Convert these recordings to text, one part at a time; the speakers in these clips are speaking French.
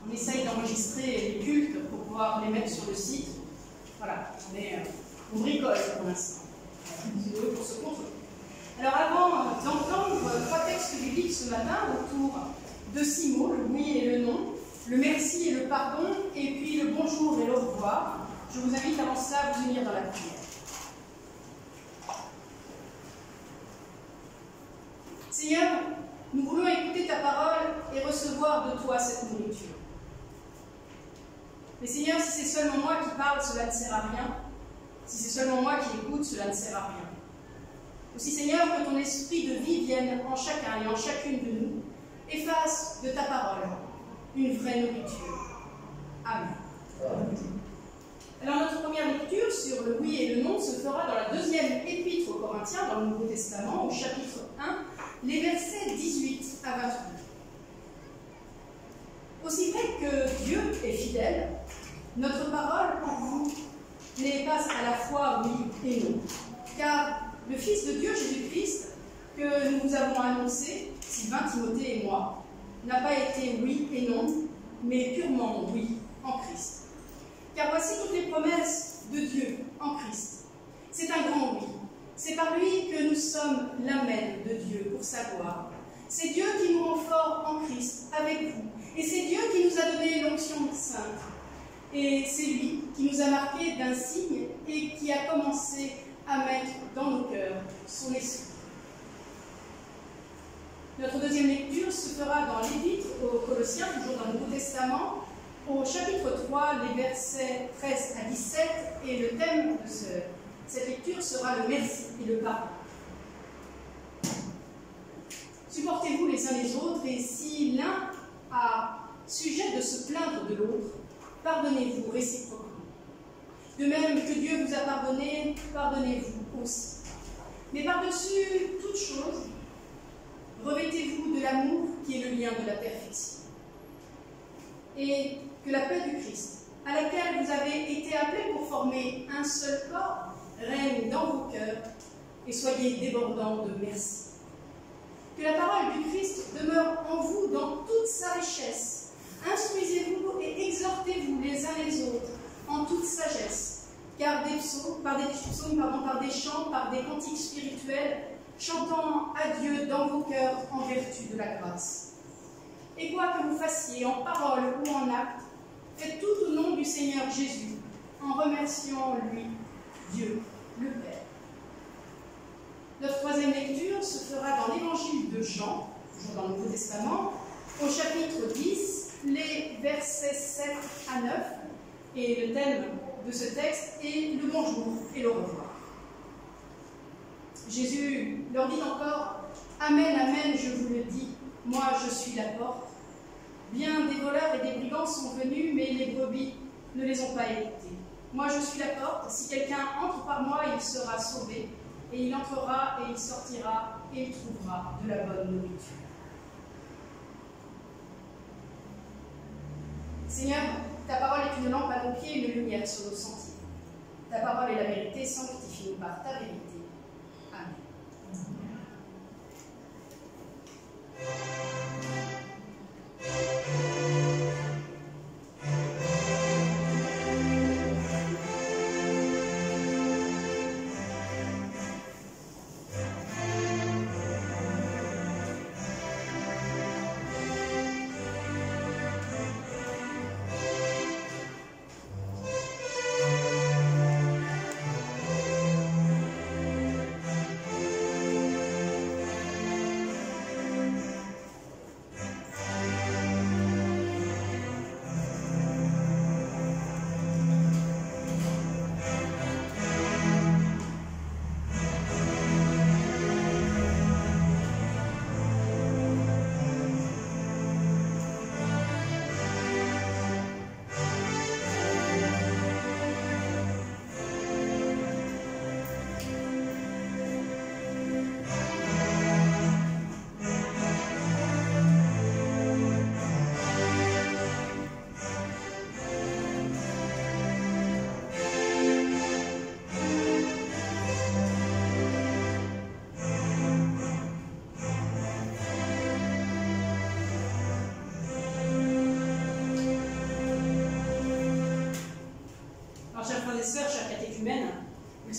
On essaye d'enregistrer les cultes pour pouvoir les mettre sur le site. Voilà, on bricole pour l'instant. C'est eux pour se contrôler. Alors avant d'entendre 3 textes bibliques ce matin autour de 6 mots, le oui et le non, le merci et le pardon, et puis le bonjour et le au revoir, je vous invite avant cela à vous unir dans la prière. Seigneur, nous voulons écouter ta parole et recevoir de toi cette nourriture. Mais Seigneur, si c'est seulement moi qui parle, cela ne sert à rien. Si c'est seulement moi qui écoute, cela ne sert à rien. Aussi, Seigneur, que ton esprit de vie vienne en chacun et en chacune de nous et fasse de ta parole une vraie nourriture. Amen. Alors, notre première lecture sur le oui et le non se fera dans la 2e épître aux Corinthiens, dans le Nouveau Testament, au chapitre 1, les versets 18 à 22. Aussi vrai que Dieu est fidèle, notre parole pour vous n'est pas à la fois oui et non. Car le Fils de Dieu, Jésus-Christ, que nous vous avons annoncé, Sylvain, Timothée et moi, n'a pas été oui et non, mais purement oui en Christ. Car voici toutes les promesses de Dieu en Christ. C'est un grand oui. C'est par lui que nous sommes l'amen de Dieu pour sa gloire. C'est Dieu qui nous rend forts en Christ, avec vous. Et c'est Dieu qui nous a donné l'onction sainte. Et c'est lui qui nous a marqués d'un signe et qui a commencé à mettre dans nos cœurs son esprit. Notre 2e lecture se fera dans l'Épître aux Colossiens, toujours dans le Nouveau Testament, au chapitre 3, les versets 13 à 17, et le thème de cette lecture sera le merci et le pardon. Supportez-vous les uns les autres, et si l'un a sujet de se plaindre de l'autre, pardonnez-vous réciproquement. De même que Dieu vous a pardonné, pardonnez-vous aussi. Mais par-dessus toute chose, revêtez-vous de l'amour qui est le lien de la perfection. Et que la paix du Christ, à laquelle vous avez été appelés pour former un seul corps, règne dans vos cœurs et soyez débordants de merci. Que la parole du Christ demeure en vous dans toute sa richesse. Instruisez-vous et exhortez-vous les uns les autres en toute sagesse, car par des chants, par des cantiques spirituels, chantant à Dieu dans vos cœurs en vertu de la grâce. Et quoi que vous fassiez en parole ou en acte, faites tout au nom du Seigneur Jésus, en remerciant lui, Dieu, le Père. Notre 3e lecture se fera dans l'Évangile de Jean, toujours dans le Nouveau Testament, au chapitre 10, les versets 7 à 9, et le thème de ce texte est le bonjour et le revoir. Jésus leur dit encore « Amen, amen, je vous le dis, moi je suis la porte. Bien des voleurs et des brigands sont venus, mais les brebis ne les ont pas écoutés. Moi je suis la porte, si quelqu'un entre par moi, il sera sauvé, et il entrera et il sortira et il trouvera de la bonne nourriture. » Seigneur, ta parole est une lampe à nos pieds et une lumière sur nos sentiers. Ta parole est la vérité, sanctifie-nous par ta vérité. Amen.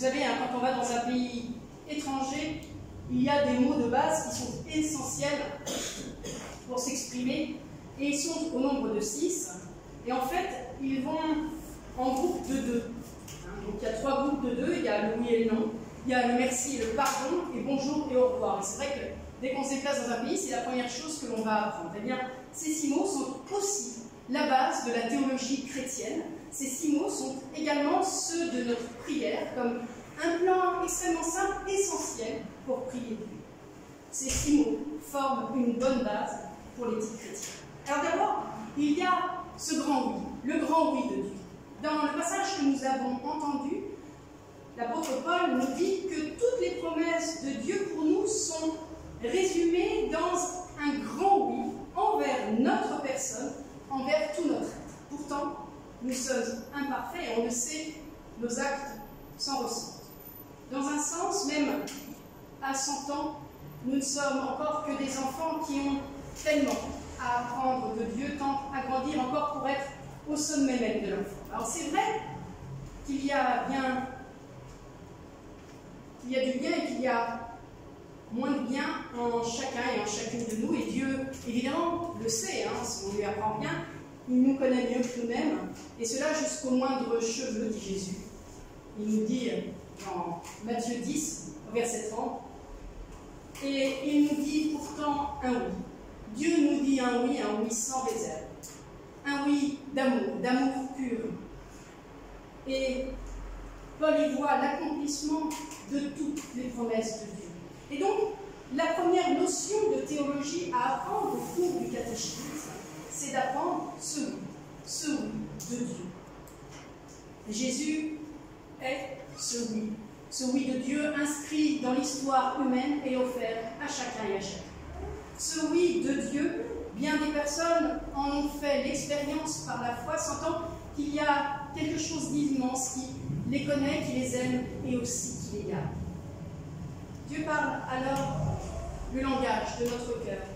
savez, hein, quand on va dans un pays étranger, il y a des mots de base qui sont essentiels pour s'exprimer, et ils sont au nombre de 6. Et en fait, ils vont en groupe de 2. Donc il y a 3 groupes de 2, il y a le oui et le non, il y a le merci et le pardon, et bonjour et au revoir. Et c'est vrai que dès qu'on se déplace dans un pays, c'est la première chose que l'on va apprendre. Eh bien, ces 6 mots sont aussi la base de la théologie chrétienne. Ces 6 mots sont également ceux de notre prière, comme un plan extrêmement simple, essentiel pour prier Dieu. Ces 6 mots forment une bonne base pour l'éthique chrétienne. Alors d'abord, il y a ce grand oui, le grand oui de Dieu. Dans le passage que nous avons entendu, l'apôtre Paul nous dit que toutes les promesses de Dieu pour nous sont résumées dans un grand oui envers notre personne, envers tout notre être. Pourtant, nous sommes imparfaits et on le sait, nos actes s'en ressentent. Dans un sens, même à 100 ans, nous ne sommes encore que des enfants qui ont tellement à apprendre de Dieu, tant à grandir encore pour être au sommet même de l'enfant. Alors c'est vrai qu'il y a du bien et qu'il y a moins de bien en chacun et en chacune de nous, et Dieu, évidemment, le sait, hein, si on lui apprend bien, il nous connaît mieux que nous-mêmes, et cela jusqu'au moindre cheveu, dit Jésus. Il nous dit dans Matthieu 10, verset 30, et il nous dit pourtant un oui. Dieu nous dit un oui sans réserve. Un oui d'amour pur. Et Paul y voit l'accomplissement de toutes les promesses de Dieu. Et donc, la première notion de théologie à apprendre au cours du catéchisme, c'est d'apprendre ce oui de Dieu. Jésus est ce oui de Dieu inscrit dans l'histoire humaine et offert à chacun et à chacune. Ce oui de Dieu, bien des personnes en ont fait l'expérience par la foi, sentant qu'il y a quelque chose d'immense qui les connaît, qui les aime et aussi qui les garde. Dieu parle alors le langage de notre cœur,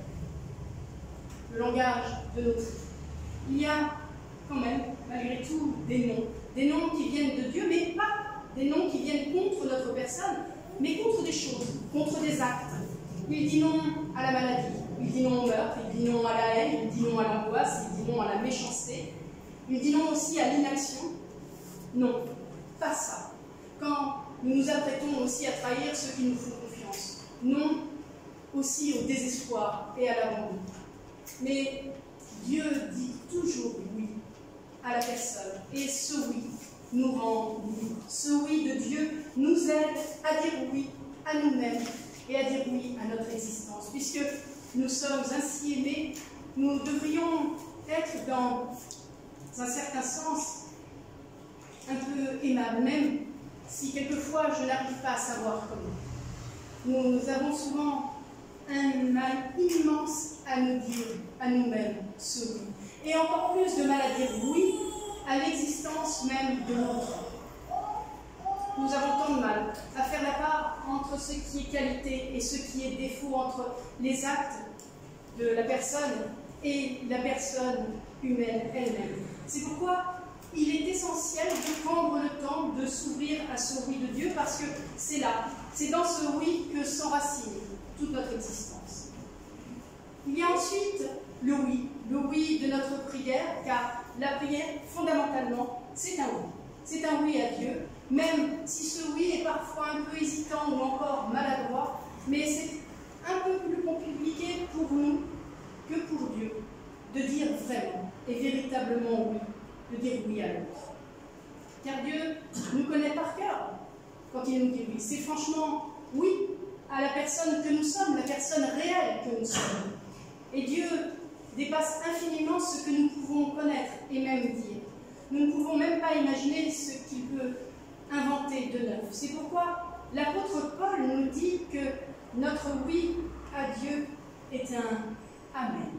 le langage de notre vie. Il y a quand même, malgré tout, des noms qui viennent de Dieu, mais pas des noms qui viennent contre notre personne, mais contre des choses, contre des actes. Il dit non à la maladie, il dit non au meurtre, il dit non à la haine, il dit non à l'angoisse, il dit non à la méchanceté, il dit non aussi à l'inaction. Non, pas ça. Quand nous nous apprêtons aussi à trahir ceux qui nous font confiance. Non aussi au désespoir et à l'abandon. Mais Dieu dit toujours oui à la personne. Et ce oui nous rend libres. Ce oui de Dieu nous aide à dire oui à nous-mêmes et à dire oui à notre existence. Puisque nous sommes ainsi aimés, nous devrions être dans un certain sens un peu aimables, même si quelquefois je n'arrive pas à savoir comment. Nous avons souvent un mal immense à nous dire à nous-mêmes ce oui. Et encore plus de mal à dire oui à l'existence même de l'autre. Nous avons tant de mal à faire la part entre ce qui est qualité et ce qui est défaut, entre les actes de la personne et la personne humaine elle-même. C'est pourquoi il est essentiel de prendre le temps de s'ouvrir à ce oui de Dieu, parce que c'est là, c'est dans ce oui que s'enracine toute notre existence. Il y a ensuite le oui de notre prière, car la prière, fondamentalement, c'est un oui. C'est un oui à Dieu, même si ce oui est parfois un peu hésitant ou encore maladroit, mais c'est un peu plus compliqué pour nous que pour Dieu de dire vraiment et véritablement oui, de dire oui à l'autre. Car Dieu nous connaît par cœur quand il nous dit oui. C'est franchement oui à la personne que nous sommes, la personne réelle que nous sommes. Et Dieu dépasse infiniment ce que nous pouvons connaître et même dire. Nous ne pouvons même pas imaginer ce qu'il peut inventer de neuf. C'est pourquoi l'apôtre Paul nous dit que notre oui à Dieu est un Amen.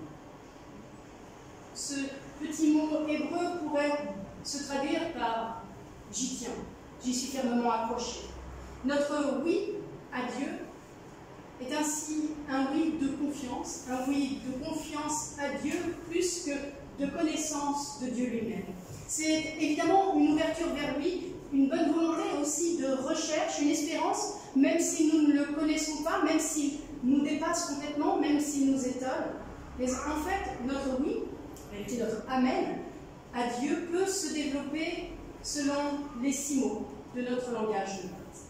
Ce petit mot hébreu pourrait se traduire par « j'y tiens, j'y suis fermement accroché ». Notre oui à Dieu est ainsi un oui de confiance à Dieu plus que de connaissance de Dieu lui-même. C'est évidemment une ouverture vers lui une bonne volonté aussi de recherche, une espérance, même si nous ne le connaissons pas, même s'il nous dépasse complètement, même s'il nous étonne. Mais en fait, notre oui, en réalité notre amen à Dieu peut se développer selon les 6 mots de notre langage de base.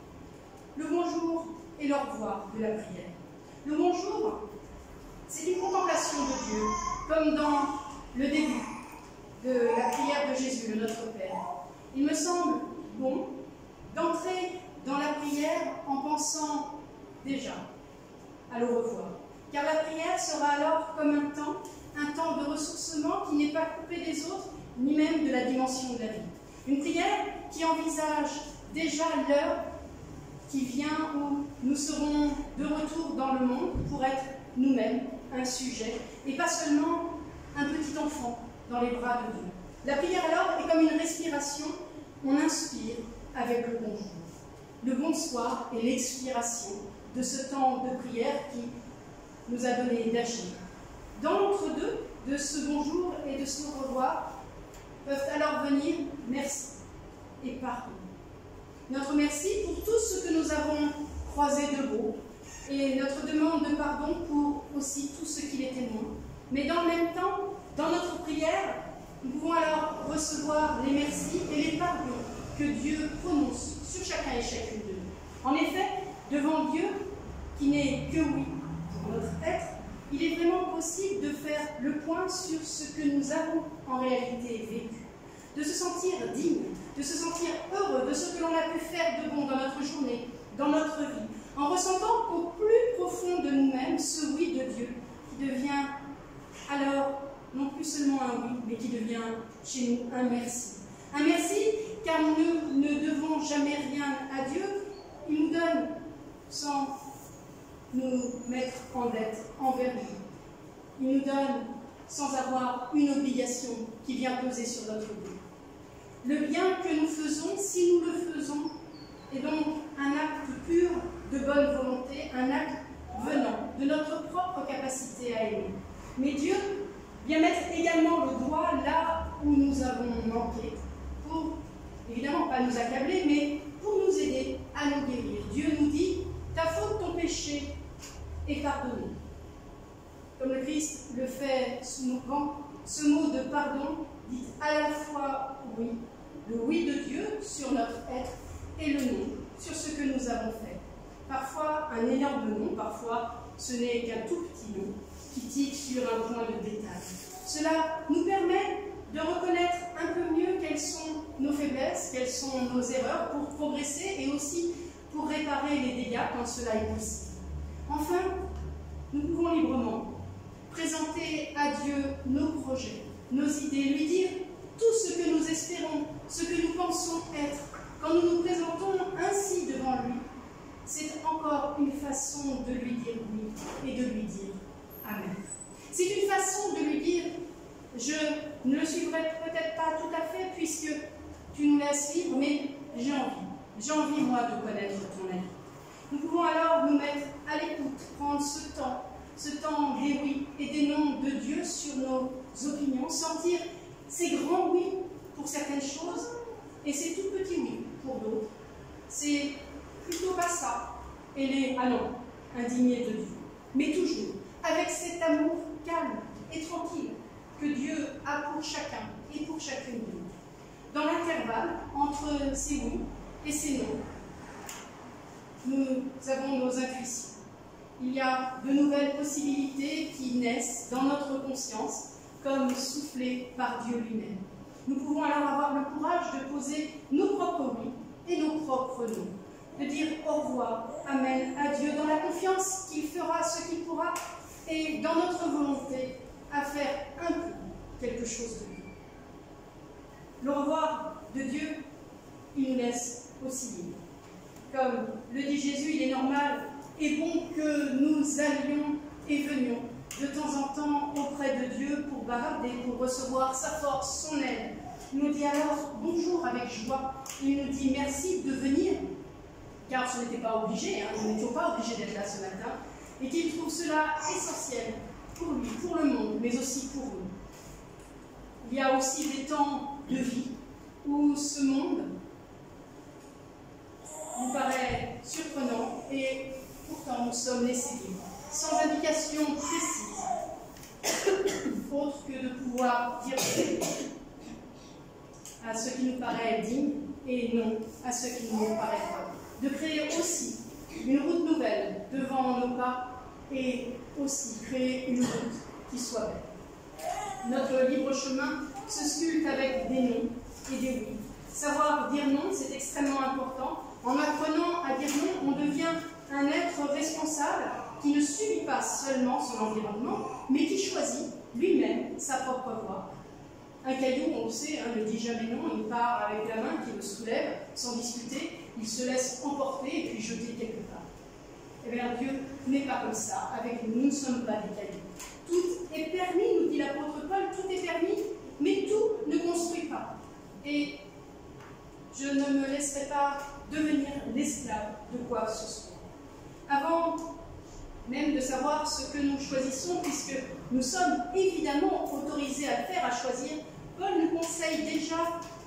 Le bonjour et le revoir de la prière. Le bonjour, c'est une contemplation de Dieu, comme dans le début de la prière de Jésus, le Notre Père. Il me semble bon d'entrer dans la prière en pensant déjà à le revoir. Car la prière sera alors comme un temps de ressourcement qui n'est pas coupé des autres, ni même de la dimension de la vie. Une prière qui envisage déjà l'heure qui vient où nous serons de retour dans le monde pour être nous-mêmes un sujet, et pas seulement un petit enfant dans les bras de Dieu. La prière alors est comme une respiration, on inspire avec le bonjour. Le bonsoir est l'expiration de ce temps de prière qui nous a donné d'agir. Dans l'entre-deux de ce bonjour et de ce au revoir, peuvent alors venir merci et pardon. Notre merci pour tout ce que nous avons croisé de beau et notre demande de pardon pour aussi tout ce qui l'était moins. Mais dans le même temps, dans notre prière, nous pouvons alors recevoir les merci et les pardons que Dieu prononce sur chacun et chacune de nous. En effet, devant Dieu, qui n'est que oui pour notre être, il est vraiment possible de faire le point sur ce que nous avons en réalité vécu, de se sentir digne, de se sentir heureux de ce que l'on a pu faire de bon dans notre journée, dans notre vie, en ressentant qu'au plus profond de nous-mêmes, ce oui de Dieu qui devient alors non plus seulement un oui, mais qui devient chez nous un merci. Un merci car nous ne devons jamais rien à Dieu, il nous donne sans nous mettre en dette envers lui. Il nous donne sans avoir une obligation qui vient peser sur notre vie. Le bien que nous faisons, si nous le faisons, est donc un acte pur de bonne volonté, un acte venant de notre propre capacité à aimer. Mais Dieu vient mettre également le doigt là où nous avons manqué, pour, évidemment, pas nous accabler, mais pour nous aider à nous guérir. Dieu nous dit, ta faute, ton péché est pardonné. Comme le Christ le fait souvent, ce mot de pardon dit à la fois oui, le oui de Dieu sur notre être et le non sur ce que nous avons fait. Parfois un énorme non, parfois ce n'est qu'un tout petit non qui tique sur un point de détail. Cela nous permet de reconnaître un peu mieux quelles sont nos faiblesses, quelles sont nos erreurs pour progresser et aussi pour réparer les dégâts quand cela est possible. Enfin, nous pouvons librement présenter à Dieu nos projets, nos idées, lui dire tout ce que nous espérons, ce que nous pensons être. Quand nous nous présentons ainsi devant lui, c'est encore une façon de lui dire oui et de lui dire amen. C'est une façon de lui dire je ne le suivrai peut-être pas tout à fait puisque tu nous laisses vivre, mais j'ai envie. J'ai envie, moi, de connaître ton avis. Nous pouvons alors nous mettre à l'écoute, prendre ce temps des oui et des non de Dieu sur nos opinions, sentir ces grands oui pour certaines choses et ces tout petits oui pour d'autres. C'est plutôt pas ça et les ah non, indignés de Dieu. Mais toujours avec cet amour calme et tranquille que Dieu a pour chacun et pour chacune de nous. Dans l'intervalle entre ces oui et ces non, nous avons nos intuitions. Il y a de nouvelles possibilités qui naissent dans notre conscience, comme soufflées par Dieu lui-même. Nous pouvons alors avoir le courage de poser nos propres oui et nos propres non, de dire au revoir, amen à Dieu, dans la confiance qu'il fera ce qu'il pourra et dans notre volonté à faire un peu quelque chose de lui. Le revoir de Dieu, il nous laisse aussi libres. Comme le dit Jésus, il est normal et bon que nous allions et venions de temps en temps auprès de Dieu pour bavarder, pour recevoir sa force, son aide. Il nous dit alors bonjour avec joie. Il nous dit merci de venir, car ce n'était pas obligé, nous n'étions pas obligés d'être là ce matin, et qu'il trouve cela essentiel pour lui, pour le monde, mais aussi pour nous. Il y a aussi des temps de vie où ce monde vous paraît surprenant et pourtant nous sommes laissés libres, sans indication précise, autre que de pouvoir dire à ce qui nous paraît digne et non à ce qui ne nous paraît pas. De créer aussi une route nouvelle devant nos pas et aussi créer une route qui soit belle. Notre libre chemin se sculpte avec des non et des oui. Savoir dire non, c'est extrêmement important. En apprenant à dire non, on devient un être responsable qui ne subit pas seulement son environnement, mais qui choisit lui-même sa propre voie. Un caillou, on le sait, ne dit jamais non, il part avec la main qui le soulève sans discuter, il se laisse emporter et puis jeter quelque part. Eh bien, Dieu n'est pas comme ça avec nous, nous ne sommes pas des cailloux. Tout est permis, nous dit l'apôtre Paul, tout est permis, mais tout ne construit pas. Et je ne me laisserai pas devenir l'esclave de quoi que ce soit. Avant même de savoir ce que nous choisissons, puisque nous sommes évidemment autorisés à le faire, à choisir, Paul nous conseille déjà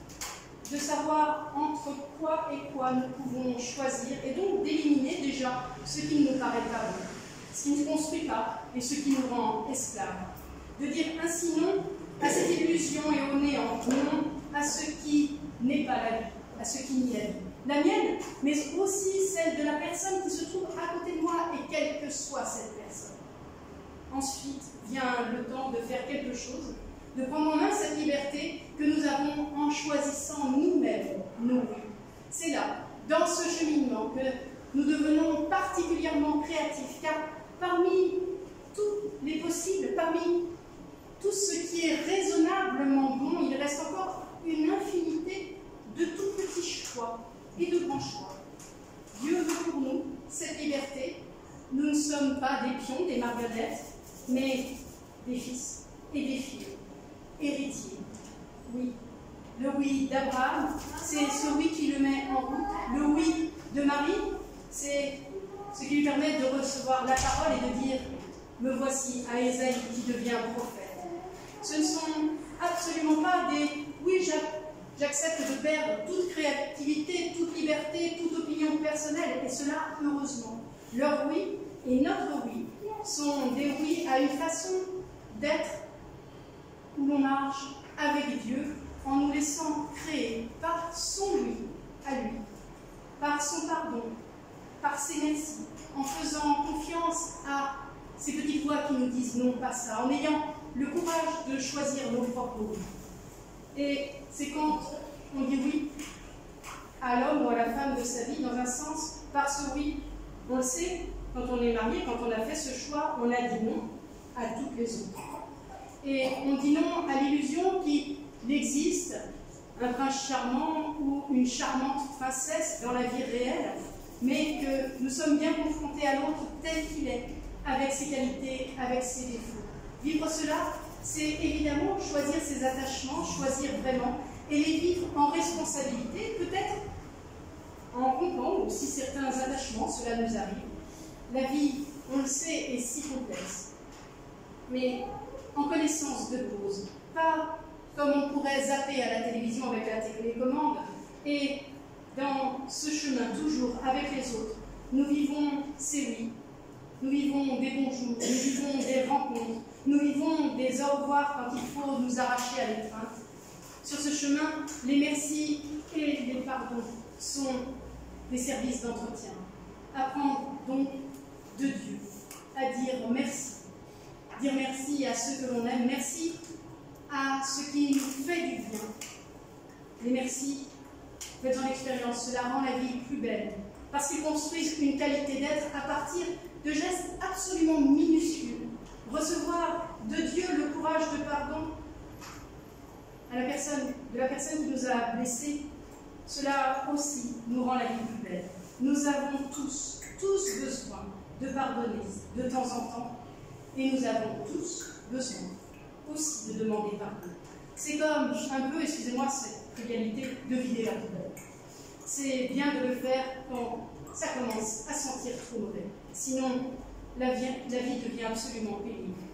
de savoir entre quoi et quoi nous pouvons choisir, et donc d'éliminer déjà ce qui ne nous paraît pas bon, ce qui ne construit pas et ce qui nous rend esclaves. De dire ainsi non à cette illusion et au néant, non à ce qui n'est pas la vie, à ce qui nie la vie. La mienne, mais aussi celle de la personne qui se trouve à côté de moi, et quelle que soit cette personne. Ensuite vient le temps de faire quelque chose, de prendre en main cette liberté que nous avons en choisissant nous-mêmes nos vies. C'est là, dans ce cheminement, que nous devenons particulièrement créatifs, car parmi tous les possibles, parmi tout ce qui est raisonnablement bon, il reste encore une infinité de tout petits choix et de grands choix. Dieu veut pour nous cette liberté. Nous ne sommes pas des pions, des marionnettes, mais des fils et des filles, héritiers. Oui, le oui d'Abraham, c'est ce oui qui le met en route. Le oui de Marie, c'est ce qui lui permet de recevoir la parole et de dire « Me voici à Ésaïe qui devient prophète ». Ce ne sont absolument pas des « oui, j'accepte de perdre toute créativité, toute liberté, toute opinion personnelle », et cela heureusement. Leur oui et notre oui sont des oui à une façon d'être où l'on marche avec Dieu en nous laissant créer par son oui à lui, par son pardon, par ses merci, en faisant confiance à ces petites voix qui nous disent non, pas ça, en ayant le courage de choisir nos propres oui. Et c'est quand on dit oui à l'homme ou à la femme de sa vie, dans un sens, par ce oui, on le sait, quand on est marié, quand on a fait ce choix, on a dit non à toutes les autres. Et on dit non à l'illusion qu'il existe un prince charmant ou une charmante princesse dans la vie réelle, mais que nous sommes bien confrontés à l'autre tel qu'il est, avec ses qualités, avec ses défauts. Vivre cela, c'est évidemment choisir ses attachements, choisir vraiment, et les vivre en responsabilité, peut-être en rompant aussi certains attachements, cela nous arrive. La vie, on le sait, est si complexe, mais en connaissance de cause, pas comme on pourrait zapper à la télévision avec la télécommande, et dans ce chemin, toujours avec les autres, nous vivons ces oui, nous vivons des bonjours, nous vivons des rencontres, nous vivons des au revoir quand il faut nous arracher à l'étreinte. Sur ce chemin, les merci et les pardons sont des services d'entretien. Apprendre donc de Dieu à dire merci. Dire merci à ceux que l'on aime, merci à ce qui nous fait du bien. Les merci, faisant l'expérience, cela rend la vie plus belle, parce qu'ils construisent une qualité d'être à partir de gestes absolument minuscules. Recevoir de Dieu le courage de pardon à la personne qui nous a blessés, cela aussi nous rend la vie plus belle. Nous avons tous besoin de pardonner de temps en temps, et nous avons tous besoin aussi de demander pardon. C'est comme un peu, excusez-moi cette trivialité, de vider la poubelle. C'est bien de le faire quand ça commence à sentir trop mauvais. Sinon, la vie devient absolument pénible.